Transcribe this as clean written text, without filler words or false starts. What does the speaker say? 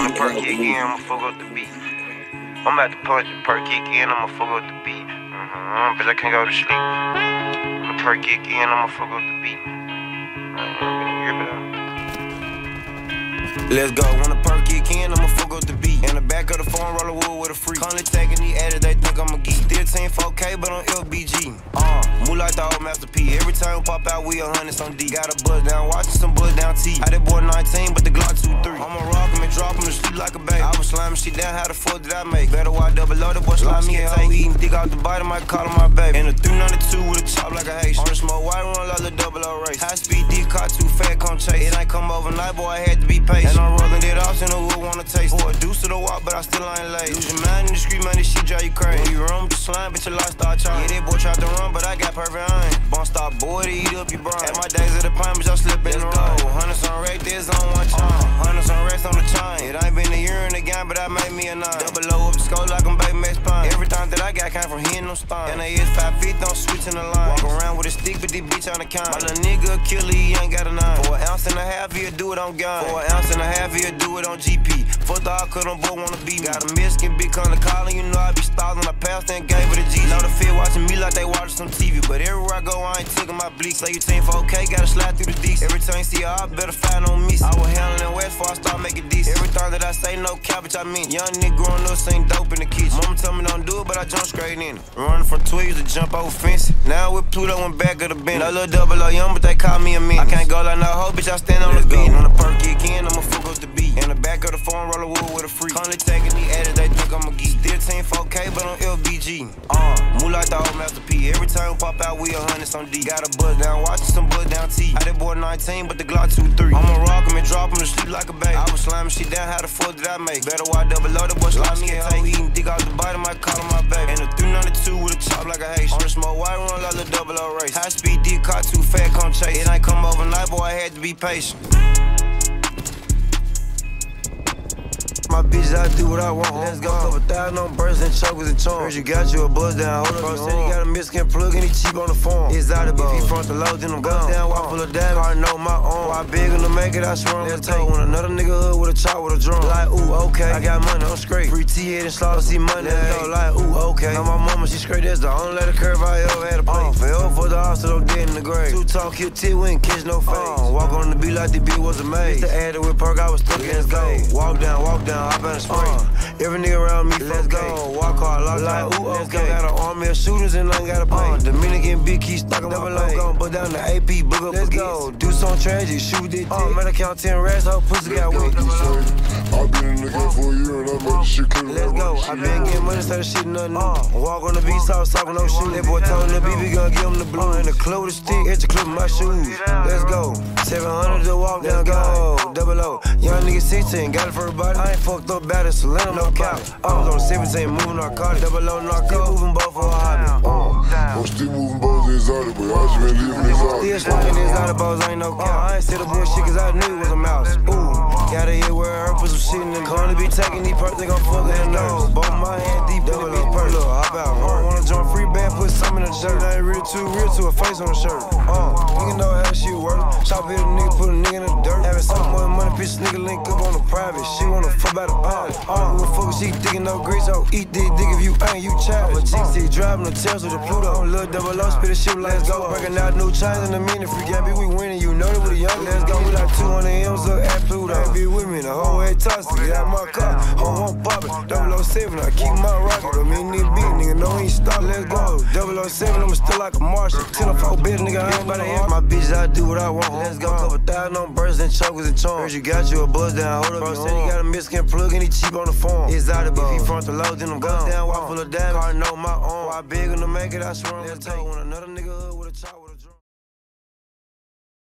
when the perk kick in, I'ma fuck up the beat. I'm about to punch the perk kick in, I'ma fuck up the beat. Bitch, I can't go to sleep. When the perk kick in, I'ma fuck up the beat. Let's go. When the perk kick in, I'ma fuck up the beat. In the back of the phone, roll a wood with a freak. Currently taking these edits, they think I'm a geek. 13 4K, but on LBG. Move like the old Master P. Every time we pop out, we 100 on D. Got a buzz down, watching some buzz down T. I that boy 19, but the Glock 2-3. I'ma rock him and drop him to sleep like a baby. I was slamming shit down, how the fuck did I make? Better watch double loaded, boy slime me and take. Eating dick out the bottom, I call him my baby. And a 392 with a chop like a Haitian. On the smoke, white run like a double O race. High speed D, car too fat, come chase. It ain't come overnight, boy, I had to be patient. And I'm rolling it off, and the wood wanna taste. Boy, a deuce to the walk, but I still ain't late. Lose your mind in the street, man, this shit drive you crazy. When you run with the slime, bitch, your life start charging. Yeah, that boy tried to run, but I got perfect aim. Bone stop, boy, to eat up your brain. At my days of the prime, bitch, I slip in the road. 100 on rack, there's on one chain. 100 on racks on the chain. It ain't been a year in the game, but I made me a 9. Double O up the skull like I'm baby Max Payne. Everything that I got came from hitting them stones. And they is 5 feet, don't switch in the line. Walk around with a stick, but this bitch on the count. My little nigga a killer, he ain't got a 9. For an ounce and a half, he'll do it on gun. For an ounce and a half, he'll do it on GP. Fuck the all cut on boy wanna beat me. Got a Mexican big on the calling, you know I be stalling. I passed and gave it a G. Know the fit watching me like they watching some TV. But everywhere I go, I ain't taking my bleak. Say you team 4K, gotta slide through the D's. Every time you see her, I better find on me. I was handling West before I start making decent. Everything that I say, no cabbage, I mean. Young nigga growing up, seen dope in the kitchen. Mama told me don't do it, but I jump straight in it. Running from 12 to jump over fence. Now with Pluto in back of the bench. No little double O young, but they call me a menace. I can't go like no hoe, bitch, I stand on the beat. When the perk kick in, I'ma fuck up the beat. In the back of the phone, roll a wood with a freak. Currently taking these edits, they think I'm a geek. 13 4K, but on LBG. Move like the old Master P. Every time we pop out, we 100 on D. Got a buzz down, watching some buzz down T. I that boy 19, but the Glock 2-3. I'ma rock him and drop him to sleep like a baby. I was slamming shit down, how the fuck did I make? Better watch double loaded, boy slime me and take. Eating dick out the bottom, I call him my baby. And a 392 with a chop like a Haitian. On the smoke, white run like a double O race. High speed D, car too fat, come chase. It ain't come overnight, boy, I had to be patient. My bitch, I do what I want. Let's go. Couple thousand on bursts and chokers and charms. Heard you got you a buzz down. Hold up, bro. Said he got a Mexican plug and he cheap on the phone. It's out of if he front the load, then I'm gone. Down, walk full of diamonds. I know my own. Why big enough to make it? I swear I'm gonna take. When another nigga hood with a chop with a drum. Like, ooh, okay. I got money, I'm straight. Free T-head and slaughter, see money. Let's go. Like, ooh, okay. Now my mama, she straight. That's the only letter curve I ever had to play. Fell for the hospital, dead in the grave. Too tall, kill T, we ain't catch no face. Walk on the beat like the beat was a maze. To add it with perk, I was stuck in his go. Walk down, hop in the spray. Every nigga around me, let's go. Walk hard, lock like, ooh, okay. Got an army of shooters and I ain't gotta pay. Dominican big key stuck on my plate. Gon' put down the AP, book up, let's go. Do some tragic, shoot this dick. Man, I count 10 rats, whole pussy got weak. I've been in the game for a year and I made this shit clear. Let's go. I been getting money, started shit nothing new. Walk on the beat, soft with no shoes. That boy told the BB gon' give him the blue. And the clue, the stick, extra clip in my shoes. Let's go. 700 to walk down, go. Double O. Young nigga 16, got it for everybody. I ain't fucked up bad as Selena, no cap. I was on 17, moving narcotic. Double O narco, moving both for a hobby. I'm still moving balls exotic, but I just been leaving exotic. Still slanging exotic balls, ain't no cap. I ain't said the bullshit cause I knew it was a mouse. Ooh, gotta hit where I put some shit in the corner. Be taking these perks, they gon' fuck their nose. Both my hand deep in the beat perk. Look, hop out. Wanna join free band, put some in the dirt. I ain't real to a face on the shirt. Nigga know how that shit work. Chop hit a nigga, put a nigga in the dirt. Having so much money, bitch, nigga link up on the private. She wanna fuck by the pound. Who the fuck she digging no grits? Oh, eat this dick if you ain't, you child. But GC driving the Tesla to Pluto. Little double O, spit a shit, let's go. Breaking out new chains in a minute, free game, we winning. You know that with a young, let's go. We like 200 M's up at Pluto. Be with me, the whole way tossed to get out my car. Home won't pop it. 007, I keep my rocket. I mean, this beat, nigga, know he ain't stop, let's go. 007, I'm still like a Martian. 10 or 4 bitch, nigga, I ain't by the head. My bitch, I do what I want. Let's go. Couple thousand on bursts and chokers and charms. Heard you got you a buzz down, hold up. Bro, said he got a Mexican plug and he cheap on the phone. It's out of if he front the load, then I'm gone. Down, walk full of diamonds. Car know my own. Why big enough to make it, I swear I'm gonna take. When another nigga hood with a chop.